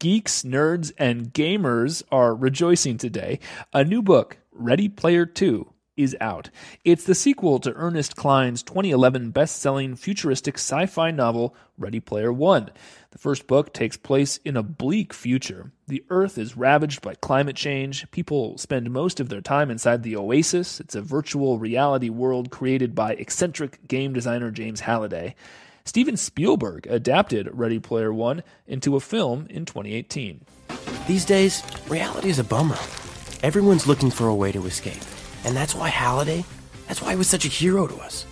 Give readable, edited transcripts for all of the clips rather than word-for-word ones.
geeks, nerds, and gamers are rejoicing today. A new book, Ready Player 2, is out. It's the sequel to Ernest Cline's 2011 best-selling futuristic sci-fi novel, Ready Player 1. The first book takes place in a bleak future. The Earth is ravaged by climate change. People spend most of their time inside the Oasis. It's a virtual reality world created by eccentric game designer James Halliday. Steven Spielberg adapted Ready Player 1 into a film in 2018. These days, reality is a bummer. Everyone's looking for a way to escape. And that's why he was such a hero to us.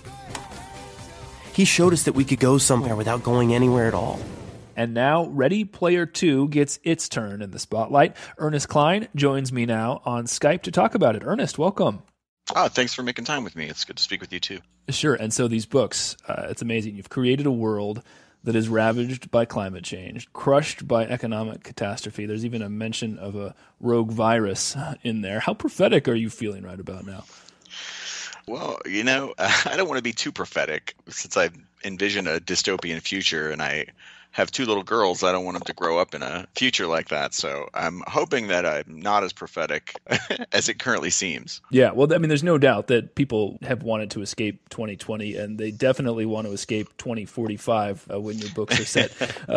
He showed us that we could go somewhere without going anywhere at all. And now Ready Player 2 gets its turn in the spotlight. Ernest Cline joins me now on Skype to talk about it. Ernest, welcome. Thanks for making time with me. It's good to speak with you too. Sure. And so these books, it's amazing. You've created a world that is ravaged by climate change, crushed by economic catastrophe. There's even a mention of a rogue virus in there. How prophetic are you feeling right about now? Well, I don't want to be too prophetic since I envision a dystopian future and I have two little girls. I don't want them to grow up in a future like that. So I'm hoping that I'm not as prophetic as it currently seems. Yeah, well, I mean, there's no doubt that people have wanted to escape 2020, and they definitely want to escape 2045 when your books are set.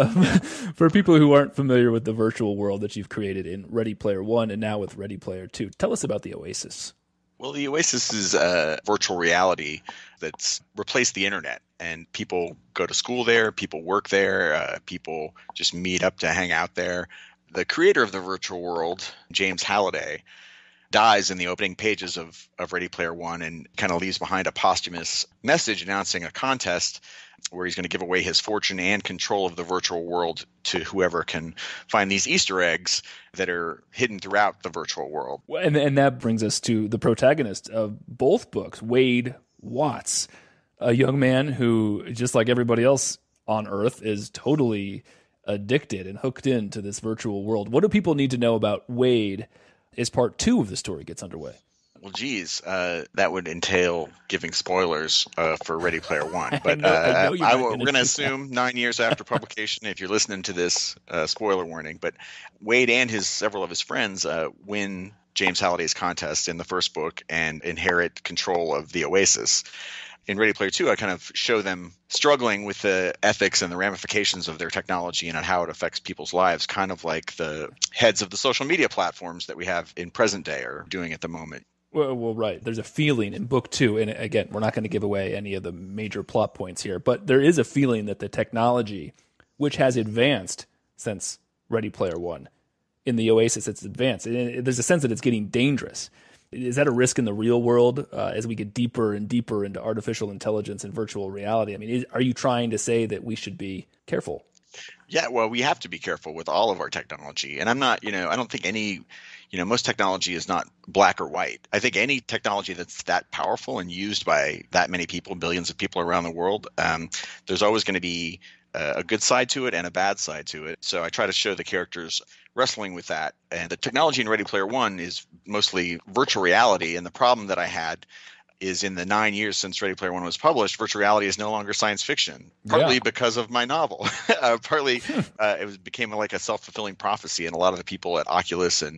For people who aren't familiar with the virtual world that you've created in Ready Player 1 and now with Ready Player 2, tell us about the Oasis. Well, the Oasis is a virtual reality that's replaced the internet, and people go to school there, people work there, people just meet up to hang out there. The creator of the virtual world, James Halliday, dies in the opening pages of Ready Player 1 and kind of leaves behind a posthumous message announcing a contest where he's going to give away his fortune and control of the virtual world to whoever can find these Easter eggs that are hidden throughout the virtual world. And that brings us to the protagonist of both books, Wade Watts, a young man who, just like everybody else on Earth, is totally addicted and hooked into this virtual world. What do people need to know about Wade as part 2 of the story gets underway? Well, geez, that would entail giving spoilers for Ready Player 1. But we're going to assume 9 years after publication, if you're listening to this, spoiler warning. But Wade and several of his friends win James Halliday's contest in the first book and inherit control of the Oasis. In Ready Player 2, I kind of show them struggling with the ethics and the ramifications of their technology and how it affects people's lives, kind of like the heads of the social media platforms that we have in present day are doing at the moment. Well, right. There's a feeling in book 2, and again, we're not going to give away any of the major plot points here, but there is a feeling that the technology, which has advanced since Ready Player 1, in the Oasis, it's advanced. There's a sense that it's getting dangerous. Is that a risk in the real world as we get deeper and deeper into artificial intelligence and virtual reality? I mean, are you trying to say that we should be careful? Yeah, well, we have to be careful with all of our technology. And I'm not, I don't think any, most technology is not black or white. I think any technology that's that powerful and used by that many people, billions of people around the world, there's always going to be a good side to it and a bad side to it. So I try to show the characters wrestling with that. And the technology in Ready Player 1 is mostly virtual reality. And the problem that I had is in the 9 years since Ready Player 1 was published, virtual reality is no longer science fiction, partly because of my novel. Partly it became like a self-fulfilling prophecy. And a lot of the people at Oculus and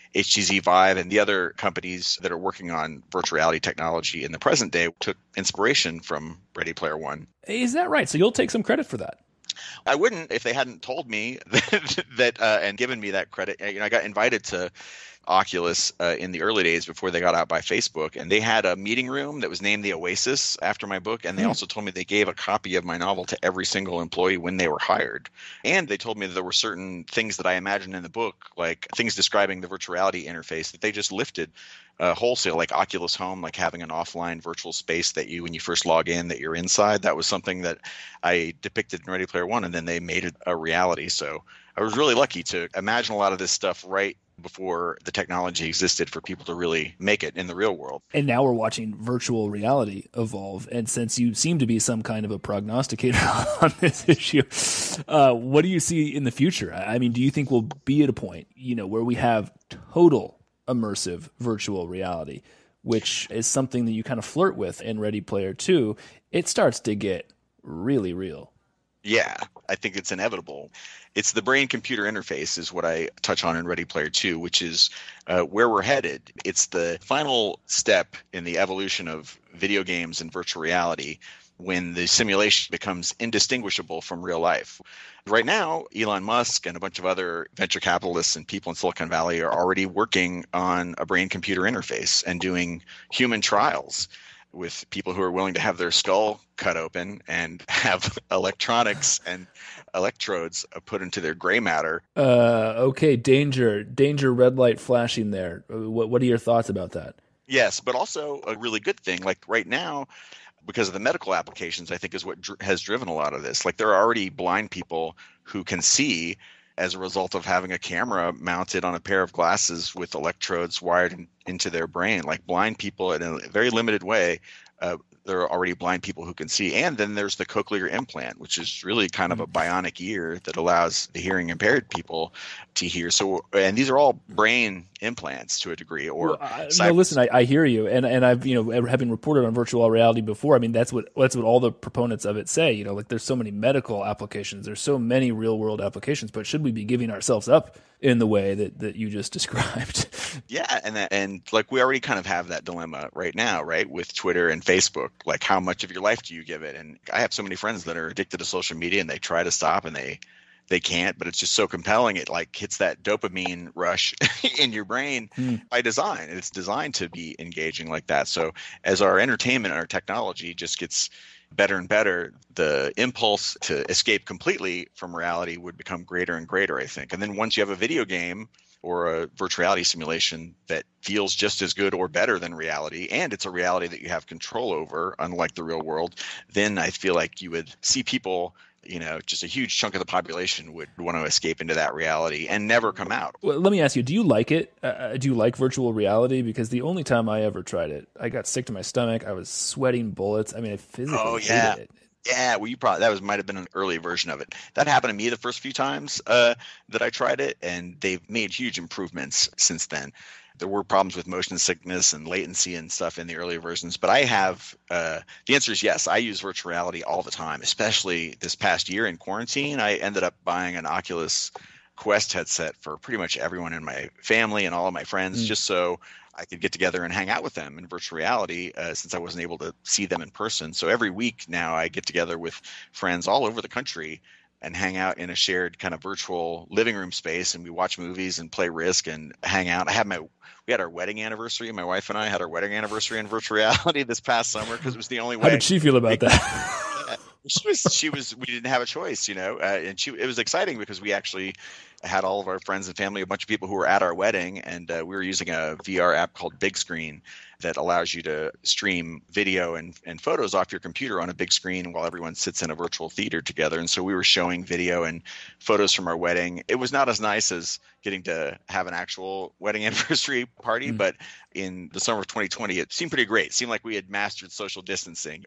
HTC Vive and the other companies that are working on virtual reality technology in the present day took inspiration from Ready Player 1. Is that right? So you'll take some credit for that? I wouldn't if they hadn't told me that and given me that credit. I got invited to Oculus in the early days before they got out by Facebook, and they had a meeting room that was named the Oasis after my book, and they also told me they gave a copy of my novel to every single employee when they were hired. And they told me that there were certain things that I imagined in the book, like things describing the virtual reality interface, that they just lifted wholesale, like Oculus Home, like having an offline virtual space that when you first log in, that you're inside. That was something that I depicted in Ready Player 1, and then they made it a reality. So I was really lucky to imagine a lot of this stuff right before the technology existed for people to really make it in the real world. And now we're watching virtual reality evolve. And since you seem to be some kind of a prognosticator on this issue, what do you see in the future? I mean, do you think we'll be at a point, where we have total immersive virtual reality, which is something that you kind of flirt with in Ready Player 2? It starts to get really real. Yeah. I think it's inevitable. It's the brain-computer interface is what I touch on in Ready Player 2, which is where we're headed. It's the final step in the evolution of video games and virtual reality when the simulation becomes indistinguishable from real life. Right now, Elon Musk and a bunch of other venture capitalists and people in Silicon Valley are already working on a brain-computer interface and doing human trials with people who are willing to have their skull cut open and have electronics and electrodes put into their gray matter. Okay, danger, red light flashing there. What are your thoughts about that? Yes, but also a really good thing. Like right now, because of the medical applications, I think is what has driven a lot of this. Like there are already blind people who can see as a result of having a camera mounted on a pair of glasses with electrodes wired into their brain. Like blind people in a very limited way, there are already blind people who can see. And then there's the cochlear implant, which is really kind of a bionic ear that allows the hearing impaired people to hear. So, and these are all brain implants to a degree. Or no, listen, I hear you, and I've having reported on virtual reality before. I mean, that's what all the proponents of it say. Like there's so many medical applications, there's so many real world applications. But should we be giving ourselves up in the way that you just described? Yeah, and like we already kind of have that dilemma right now, right, with Twitter and Facebook. Like, how much of your life do you give it? And I have so many friends that are addicted to social media, and they try to stop, and they can't. But it's just so compelling. It like hits that dopamine rush in your brain by design. It's designed to be engaging like that. So as our entertainment and our technology just gets better and better, the impulse to escape completely from reality would become greater and greater, I think. And then once you have a video game or a virtual reality simulation that feels just as good or better than reality, and it's a reality that you have control over, unlike the real world, then I feel like you would see people, just a huge chunk of the population would want to escape into that reality and never come out. Well, let me ask you, do you like it? Do you like virtual reality? Because the only time I ever tried it, I got sick to my stomach. I was sweating bullets. I mean, I physically hated it. Yeah, well, might have been an early version of it. That happened to me the first few times that I tried it, and they've made huge improvements since then. There were problems with motion sickness and latency and stuff in the early versions, but I have the answer is yes. I use virtual reality all the time, especially this past year in quarantine. I ended up buying an Oculus Quest headset for pretty much everyone in my family and all of my friends, just so I could get together and hang out with them in virtual reality since I wasn't able to see them in person. So every week now I get together with friends all over the country and hang out in a shared kind of virtual living room space, and we watch movies and play Risk and hang out. We had our wedding anniversary. My wife and I had our wedding anniversary in virtual reality this past summer because it was the only way. How did she feel about that? We didn't have a choice, and it was exciting because we actually had all of our friends and family, a bunch of people who were at our wedding, and we were using a VR app called Big Screen that allows you to stream video and photos off your computer on a big screen while everyone sits in a virtual theater together. And so we were showing video and photos from our wedding. It was not as nice as getting to have an actual wedding anniversary party, but in the summer of 2020, it seemed pretty great. It seemed like we had mastered social distancing.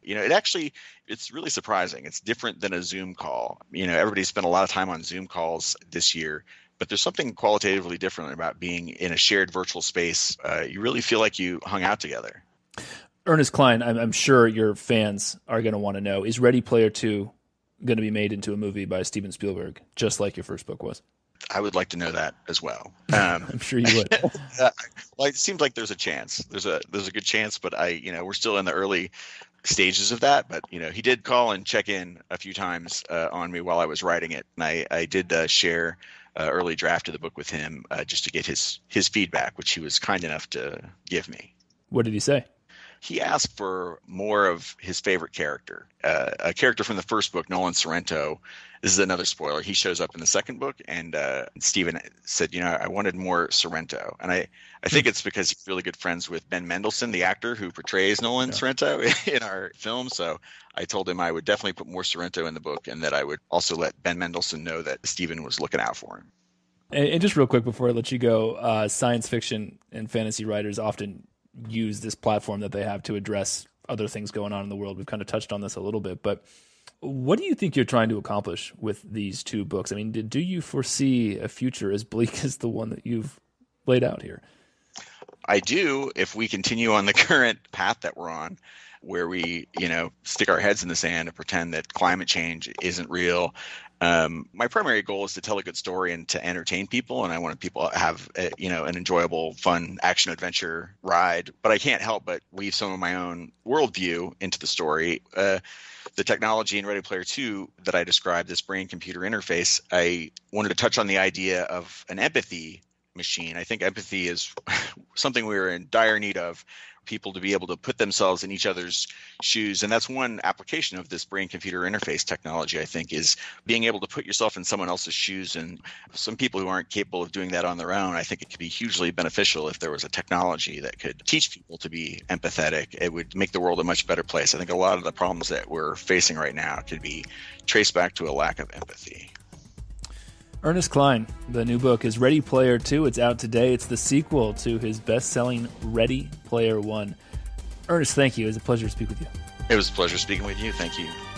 It's really surprising. It's different than a Zoom call. Everybody spent a lot of time on Zoom calls this year, but there's something qualitatively different about being in a shared virtual space. You really feel like you hung out together. Ernest Cline, I'm sure your fans are going to want to know, is Ready Player 2 going to be made into a movie by Steven Spielberg, just like your first book was? I would like to know that as well. I'm sure you would. Well, it seems like there's a chance. There's a good chance, but we're still in the early stages of that. But he did call and check in a few times on me while I was writing it, and I did share early draft of the book with him just to get his feedback, which he was kind enough to give me. What did he say? He asked for more of his favorite character, a character from the first book, Nolan Sorrento. This is another spoiler. He shows up in the second book, and Stephen said, I wanted more Sorrento. And I think it's because he's really good friends with Ben Mendelsohn, the actor who portrays Nolan Sorrento in our film. So I told him I would definitely put more Sorrento in the book, and that I would also let Ben Mendelsohn know that Stephen was looking out for him. And just real quick before I let you go, science fiction and fantasy writers often use this platform that they have to address other things going on in the world. We've kind of touched on this a little bit, but what do you think you're trying to accomplish with these two books? I mean, do you foresee a future as bleak as the one that you've laid out here? I do, if we continue on the current path that we're on. where we, stick our heads in the sand and pretend that climate change isn't real. My primary goal is to tell a good story and to entertain people, and I want people to have an enjoyable, fun action adventure ride. But I can't help but weave some of my own worldview into the story. The technology in Ready Player 2 that I described, this brain-computer interface, I wanted to touch on the idea of an empathy machine. I think empathy is something we're in dire need of, people to be able to put themselves in each other's shoes. And that's one application of this brain-computer interface technology, I think, is being able to put yourself in someone else's shoes. And some people who aren't capable of doing that on their own, I think it could be hugely beneficial if there was a technology that could teach people to be empathetic. It would make the world a much better place. I think a lot of the problems that we're facing right now could be traced back to a lack of empathy. Ernie Cline, the new book is Ready Player 2. It's out today. It's the sequel to his best-selling Ready Player 1. Ernest, thank you. It was a pleasure to speak with you. It was a pleasure speaking with you. Thank you.